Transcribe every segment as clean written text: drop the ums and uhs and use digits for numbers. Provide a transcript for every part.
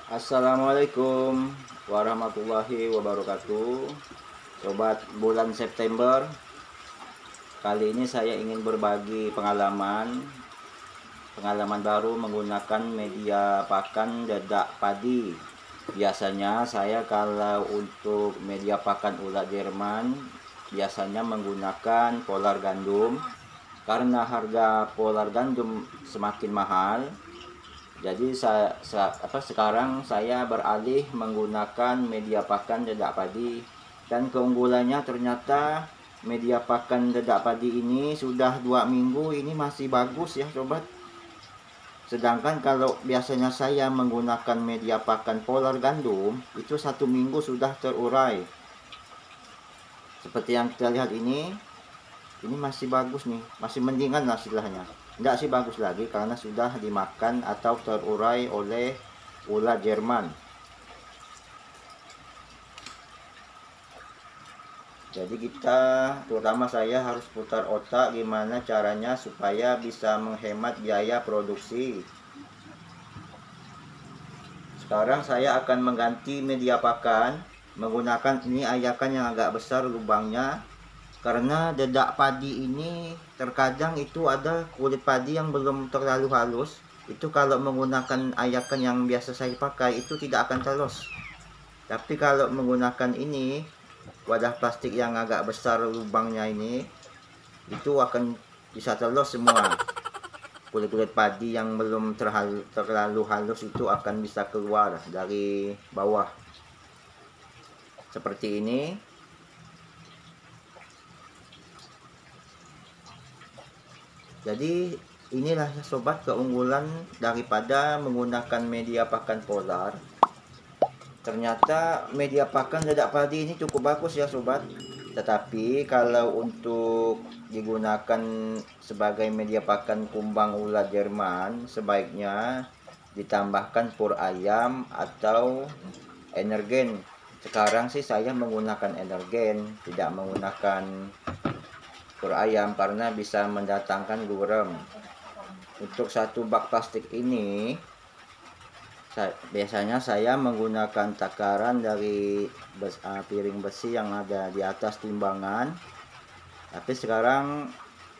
Assalamualaikum warahmatullahi wabarakatuh. Sobat bulan September, kali ini saya ingin berbagi pengalaman baru menggunakan media pakan dedak padi. Biasanya saya kalau untuk media pakan ulat Jerman biasanya menggunakan polar gandum. Karena harga polar gandum semakin mahal, jadi sekarang saya beralih menggunakan media pakan dedak padi, dan keunggulannya ternyata media pakan dedak padi ini sudah 2 minggu ini masih bagus ya sobat. Sedangkan kalau biasanya saya menggunakan media pakan polar gandum itu 1 minggu sudah terurai. Seperti yang kita lihat ini masih bagus nih, masih mendingan lah istilahnya. Tidak sih bagus lagi karena sudah dimakan atau terurai oleh ulat Jerman. Jadi kita, terutama saya, harus putar otak gimana caranya supaya bisa menghemat biaya produksi. Sekarang saya akan mengganti media pakan menggunakan ini ayakan yang agak besar lubangnya, karena dedak padi ini terkadang itu ada kulit padi yang belum terlalu halus. Itu kalau menggunakan ayakan yang biasa saya pakai itu tidak akan telos. Tapi kalau menggunakan ini wadah plastik yang agak besar lubangnya ini, itu akan bisa telos semua. Kulit-kulit padi yang belum terlalu halus itu akan bisa keluar dari bawah. Seperti ini. Jadi inilah ya sobat keunggulan daripada menggunakan media pakan polar. Ternyata media pakan dedak padi ini cukup bagus ya sobat. Tetapi kalau untuk digunakan sebagai media pakan kumbang ulat Jerman, sebaiknya ditambahkan pur ayam atau energen. Sekarang sih saya menggunakan energen, tidak menggunakan pur ayam karena bisa mendatangkan gurem. Untuk satu bak plastik ini biasanya saya menggunakan takaran dari piring besi yang ada di atas timbangan. Tapi sekarang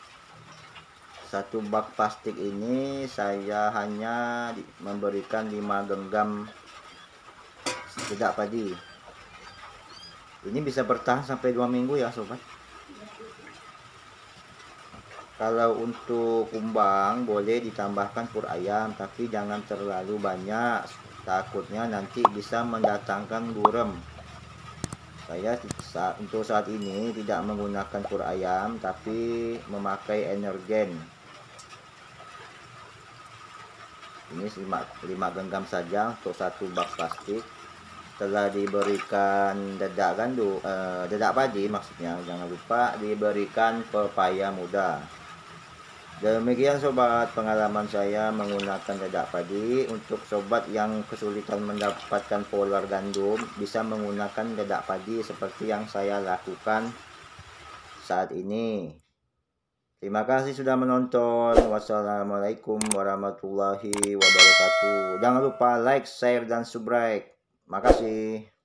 satu bak plastik ini saya hanya memberikan 5 genggam dedak padi. Ini bisa bertahan sampai 2 minggu ya sobat. Kalau untuk kumbang boleh ditambahkan pur ayam, tapi jangan terlalu banyak, takutnya nanti bisa mendatangkan gurem. Saya untuk saat ini tidak menggunakan pur ayam, tapi memakai energen. Ini 5 genggam saja untuk satu bak plastik. Setelah diberikan dedak padi maksudnya, jangan lupa diberikan pepaya muda. Demikian sobat pengalaman saya menggunakan dedak padi. Untuk sobat yang kesulitan mendapatkan polar gandum, bisa menggunakan dedak padi seperti yang saya lakukan saat ini. Terima kasih sudah menonton. Wassalamualaikum warahmatullahi wabarakatuh. Jangan lupa like, share, dan subscribe. Makasih.